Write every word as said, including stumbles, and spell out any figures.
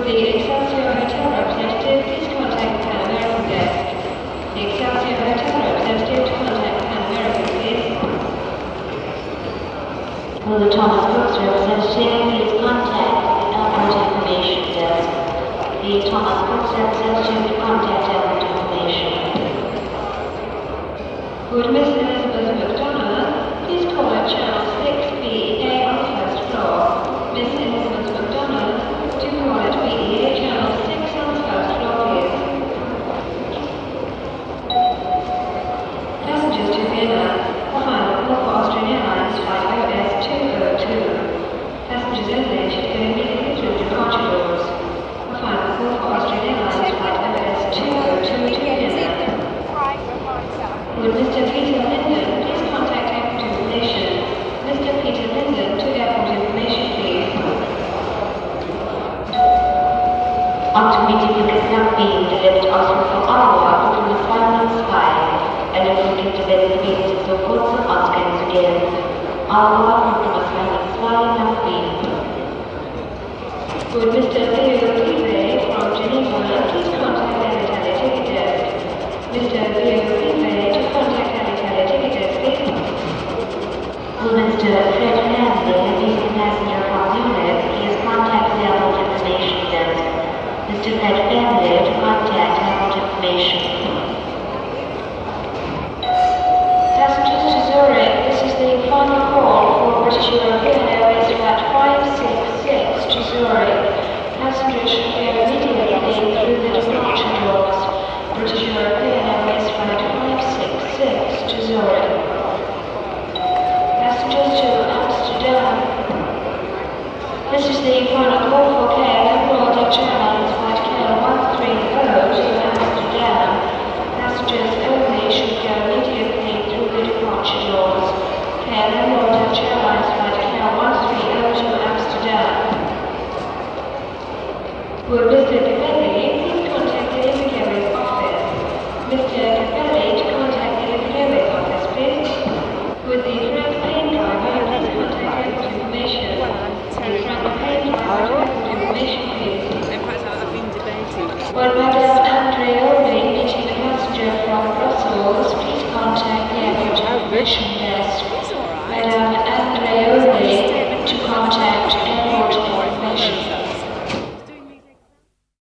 Would the Excelsior Hotel representative please contact Pan American desk? The Excelsior Hotel representative to contact Pan American, please. Will the Thomas Brooks representative please contact the airport information desk? The Thomas Brooks representative to contact airport information. Would Miss Elizabeth McDonough please call at channel six B E A on the first floor? Miss Elizabeth McDonough to call at B E A channel six on the first floor, please. Passengers to Vienna, the final call for Austrian Airlines flight O S two oh two. Passengers only should go immediately through departure doors. The final call for Austrian Airlines flight O S two oh two to Vienna. Would Mister Peter Linden please contact airport information? Mister Peter Linden to airport information, please. Automatic not being delivered Oslo for Iowa von Final zwei. Eine Flugverbindung sofort zum Ausgang zu gehen. Iowa von Final zwei nach Wien. Would Mister Leo Pive from Geneva please contact Alitalia ticket desk? Mister Leo Pive to contact Alitalia ticket desk, please. Will Mister Fred Hanley, a recent passenger from Munich, please contact the airport information desk? Mister Fred Hanley to contact airport information. Passengers to Zurich, this is the final call for British European Airways flight five six six to Zurich. Passengers should go immediately through the departure doors. British European Airways flight five six six to Zurich. Passengers to Amsterdam. This is the final